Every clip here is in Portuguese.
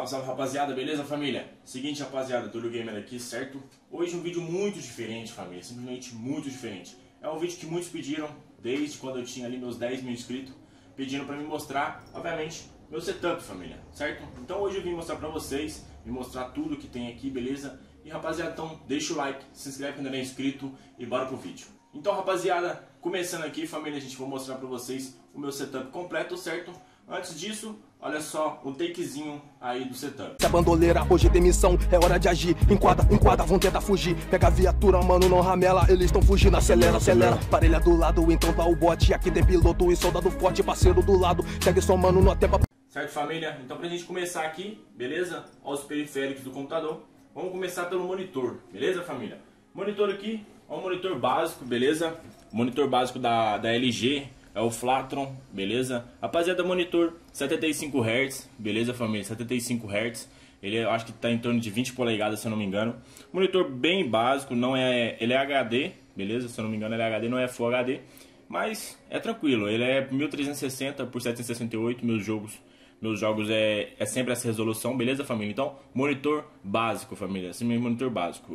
Salve, salve rapaziada, beleza família? Seguinte rapaziada, Túlio Gamer aqui, certo? Hoje um vídeo muito diferente família, simplesmente muito diferente. É um vídeo que muitos pediram, desde quando eu tinha ali meus 10 mil inscritos, pedindo pra me mostrar, obviamente, meu setup família, certo? Então hoje eu vim mostrar pra vocês, me mostrar tudo que tem aqui, beleza? E rapaziada, então deixa o like, se inscreve quem ainda não é inscrito e bora pro vídeo. Então rapaziada, começando aqui família, a gente vai mostrar pra vocês o meu setup completo, certo? Antes disso, olha só um takezinho aí do setup. A bandoleira, hoje tem missão, é hora de agir. Enquadra, vão tentar fugir. Pega a viatura, mano, não ramela. Eles estão fugindo, acelera. Parelha do lado, então tá o bote. Aqui tem piloto e soldado forte, parceiro do lado. Segue só, mano, no tempo. Certo, família? Então pra gente começar aqui, beleza? Olha os periféricos do computador. Vamos começar pelo monitor, beleza, família? Monitor aqui, é um monitor básico, beleza? Monitor básico da LG. É o Flatron, beleza? Rapaziada, monitor 75 Hz, beleza família? 75 Hz. Ele eu acho que está em torno de 20 polegadas, se eu não me engano. Monitor bem básico, não é, ele é HD, beleza? Se eu não me engano ele é HD, não é Full HD. Mas é tranquilo, ele é 1360 por 768, meus jogos é sempre essa resolução, beleza família? Então, monitor básico família, esse mesmo monitor básico.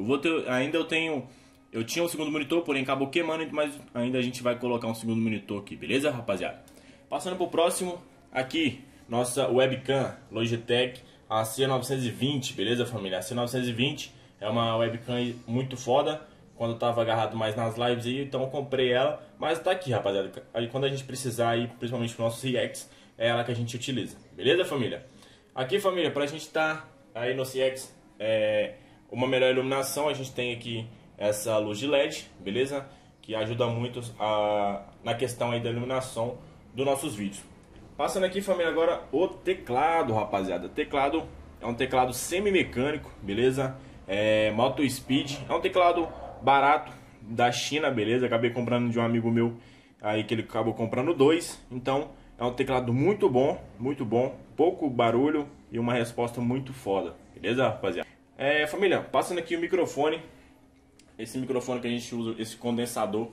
Eu tinha um segundo monitor, porém acabou queimando, mas ainda a gente vai colocar um segundo monitor aqui, beleza rapaziada? Passando pro próximo, aqui, nossa webcam Logitech, a C920, beleza família? A C920 é uma webcam muito foda, quando eu tava agarrado mais nas lives aí, então eu comprei ela, mas tá aqui rapaziada, aí quando a gente precisar aí, principalmente pro nosso CX, é ela que a gente utiliza, beleza família? Aqui família, pra gente tá aí no CX, uma melhor iluminação, a gente tem aqui essa luz de LED, beleza? Que ajuda muito na questão aí da iluminação dos nossos vídeos. Passando aqui, família, agora o teclado, rapaziada. Teclado é um teclado semi-mecânico, beleza? Moto Speed, é um teclado barato da China, beleza? Acabei comprando de um amigo meu aí que ele acabou comprando dois. Então é um teclado muito bom, pouco barulho e uma resposta muito foda, beleza, rapaziada? Família, passando aqui o microfone. Esse microfone que a gente usa, esse condensador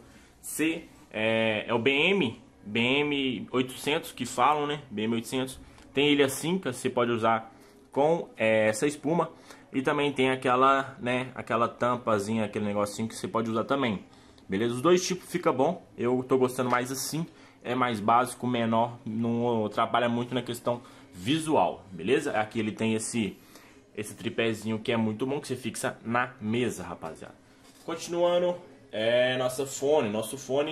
é o BM800 que falam, né? BM800. Tem ele assim, que você pode usar com essa espuma. E também tem aquela, né? Aquela tampazinha, aquele negocinho que você pode usar também. Beleza? Os dois tipos fica bom. Eu tô gostando mais assim. É mais básico, menor. Não trabalha muito na questão visual. Beleza? Aqui ele tem esse tripézinho que é muito bom, que você fixa na mesa, rapaziada. Continuando, nosso fone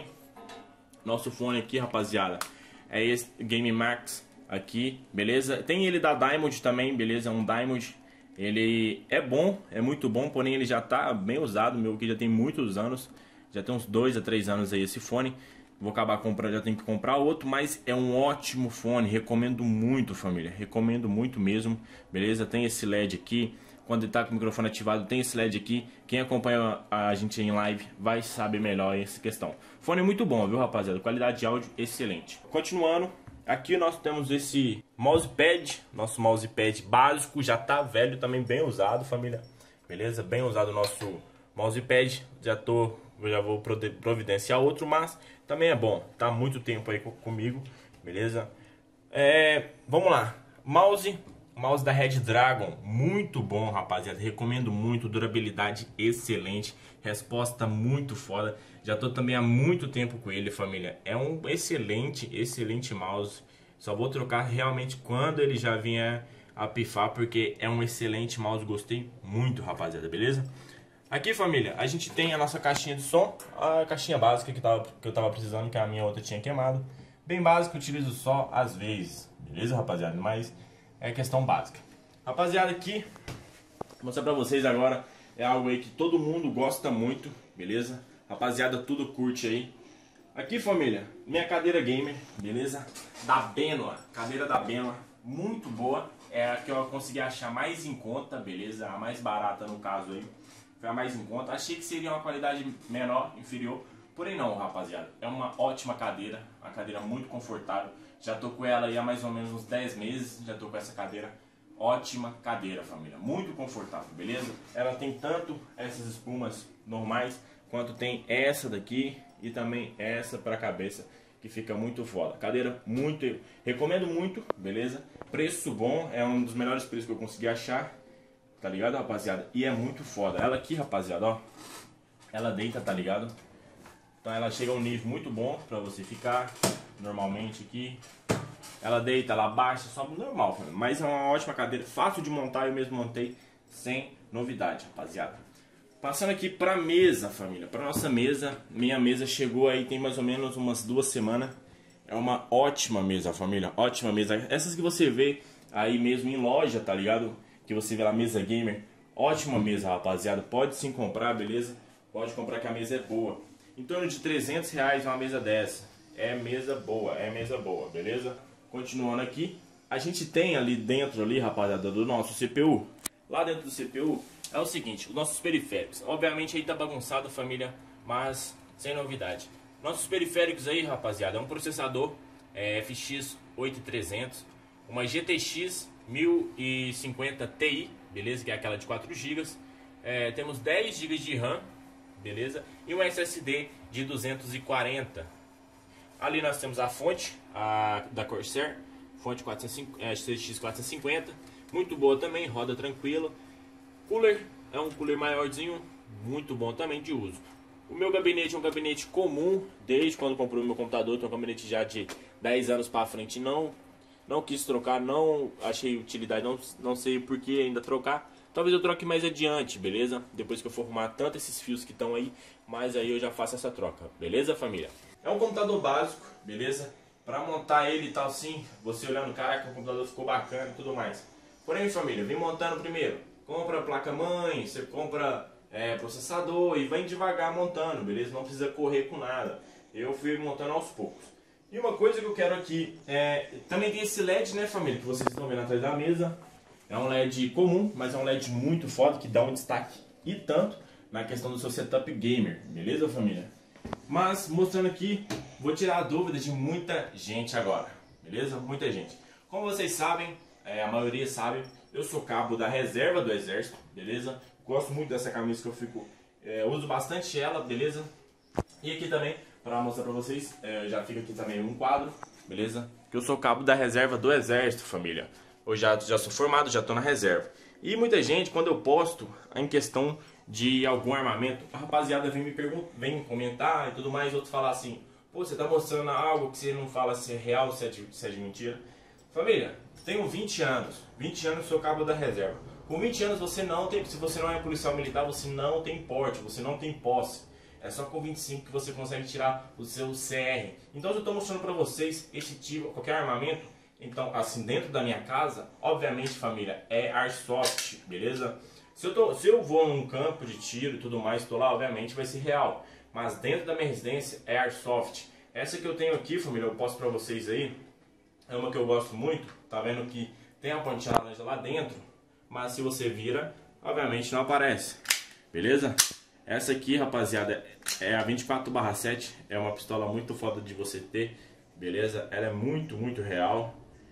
aqui, rapaziada, é esse Game Max aqui, beleza? Tem ele da Diamond também, beleza? Um Diamond, ele é bom, é muito bom, porém ele já tá bem usado, meu que já tem muitos anos, já tem uns 2 a 3 anos aí esse fone. Vou acabar comprando, já tenho que comprar outro, mas é um ótimo fone, recomendo muito família, recomendo muito mesmo, beleza? Tem esse LED aqui. Quando ele tá com o microfone ativado, tem esse LED aqui. Quem acompanha a gente em live vai saber melhor essa questão. Fone muito bom, viu, rapaziada? Qualidade de áudio excelente. Continuando, aqui nós temos esse mousepad. Nosso mousepad básico, já tá velho, também bem usado, família. Beleza? Bem usado o nosso mousepad. Já vou providenciar outro, mas também é bom. Tá há muito tempo aí comigo, beleza? Vamos lá. Mouse da Red Dragon, muito bom, rapaziada, recomendo muito, durabilidade excelente, resposta muito foda, já tô também há muito tempo com ele, família, é um excelente mouse, só vou trocar realmente quando ele já vier a pifar, porque é um excelente mouse, gostei muito, rapaziada, beleza? Aqui, família, a gente tem a nossa caixinha de som, a caixinha básica que eu tava precisando, que a minha outra tinha queimado, bem básica, utilizo só às vezes, beleza, rapaziada, mas é questão básica. Rapaziada, aqui vou mostrar pra vocês agora. É algo aí que todo mundo gosta muito, beleza? Rapaziada, tudo curte aí. Aqui, família, minha cadeira gamer, beleza? Da Benoa, cadeira da Benoa, muito boa. É a que eu consegui achar mais em conta, beleza? A mais barata no caso aí. Foi a mais em conta. Achei que seria uma qualidade menor, inferior. Porém não, rapaziada, é uma ótima cadeira, uma cadeira muito confortável. Já tô com ela aí há mais ou menos uns 10 meses, já tô com essa cadeira. Ótima cadeira, família, muito confortável, beleza? Ela tem tanto essas espumas normais, quanto tem essa daqui e também essa para a cabeça, que fica muito foda. Cadeira muito, recomendo muito, beleza? Preço bom, é um dos melhores preços que eu consegui achar, tá ligado, rapaziada? E é muito foda. Ela aqui, rapaziada, ó, ela deita, tá ligado? Então ela chega a um nível muito bom pra você ficar normalmente aqui. Ela deita, ela baixa, sobe normal, mas é uma ótima cadeira, fácil de montar, eu mesmo montei sem novidade, rapaziada. Passando aqui pra mesa, família, pra nossa mesa. Minha mesa chegou aí tem mais ou menos umas 2 semanas. É uma ótima mesa, família, ótima mesa. Essas que você vê aí mesmo em loja, tá ligado? Que você vê lá, mesa gamer. Ótima mesa, rapaziada, pode sim comprar, beleza? Pode comprar que a mesa é boa. Em torno de 300 reais uma mesa dessa. É mesa boa, beleza? Continuando aqui, a gente tem ali dentro, ali, rapaziada, do nosso CPU. Lá dentro do CPU é o seguinte, os nossos periféricos. Obviamente aí tá bagunçado, família, mas sem novidade. Nossos periféricos aí, rapaziada, é um processador FX 8300, uma GTX 1050 Ti, beleza? Que é aquela de 4 GB. Temos 10 GB de RAM, beleza? E um SSD de 240. Ali nós temos a fonte da Corsair, fonte CX 450, muito boa também, roda tranquilo. Cooler, é um cooler maiorzinho, muito bom também de uso. O meu gabinete é um gabinete comum, desde quando comprei o meu computador, tem um gabinete já de 10 anos para frente, não quis trocar, não achei utilidade, não sei por que ainda trocar. Talvez eu troque mais adiante, beleza? Depois que eu for arrumar tanto esses fios que estão aí, mas aí eu já faço essa troca, beleza, família? É um computador básico, beleza? Pra montar ele e tal assim, você olhando, caraca, o computador ficou bacana e tudo mais. Porém, família, vem montando primeiro. Compra a placa-mãe, você compra processador e vem devagar montando, beleza? Não precisa correr com nada. Eu fui montando aos poucos. E uma coisa que eu quero aqui, também tem esse LED, né, família, que vocês estão vendo atrás da mesa. É um LED comum, mas é um LED muito foda, que dá um destaque e tanto na questão do seu setup gamer, beleza, família? Mas, mostrando aqui, vou tirar a dúvida de muita gente agora, beleza? Muita gente. Como vocês sabem, a maioria sabe, eu sou cabo da reserva do exército, beleza? Gosto muito dessa camisa que eu fico, uso bastante ela, beleza? E aqui também, para mostrar pra vocês, já fica aqui também um quadro, beleza? Que eu sou cabo da reserva do exército, família. Eu já sou formado, já tô na reserva. E muita gente, quando eu posto em questão de algum armamento, a rapaziada vem comentar e tudo mais, outros falam assim, pô, você tá mostrando algo que você não fala se é real, se é de mentira. Família, tenho 20 anos sou cabo da reserva. Com 20 anos você não tem, se você não é policial militar, você não tem porte, você não tem posse. É só com 25 que você consegue tirar o seu CR. Então eu estou mostrando para vocês esse tipo, qualquer armamento. Então, assim, dentro da minha casa, obviamente, família, é airsoft, beleza? Se eu vou num campo de tiro e tudo mais, estou lá, obviamente, vai ser real. Mas dentro da minha residência é airsoft. Essa que eu tenho aqui, família, eu posto pra vocês aí. É uma que eu gosto muito. Tá vendo que tem a pontinha laranja lá dentro. Mas se você vira, obviamente não aparece. Beleza? Essa aqui, rapaziada, é a 24/7. É uma pistola muito foda de você ter. Beleza? Ela é muito, muito real.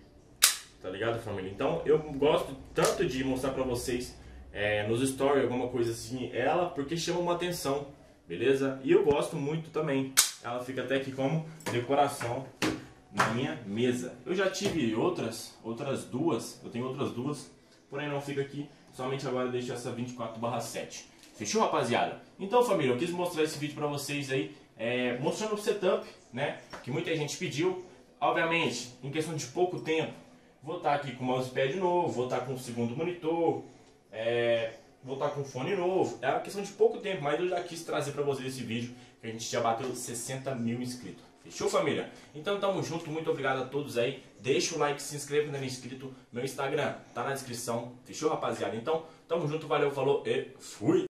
Tá ligado, família? Então eu gosto tanto de mostrar pra vocês nos stories, alguma coisa assim, ela, porque chama uma atenção, beleza? E eu gosto muito também. Ela fica até aqui como decoração na minha mesa. Eu já tive outras duas, eu tenho outras duas, porém não fica aqui, somente agora deixo essa 24/7. Fechou, rapaziada? Então, família, eu quis mostrar esse vídeo pra vocês aí, mostrando o setup, né, que muita gente pediu. Obviamente, em questão de pouco tempo, vou estar aqui com o mousepad novo, vou estar com o segundo monitor, vou estar com o fone novo. É uma questão de pouco tempo, mas eu já quis trazer pra vocês esse vídeo, que a gente já bateu 60 mil inscritos. Fechou, família? Então tamo junto, muito obrigado a todos aí. Deixa o like, se inscreva ainda não é inscrito. Meu Instagram tá na descrição. Fechou, rapaziada? Então, tamo junto, valeu, falou e fui!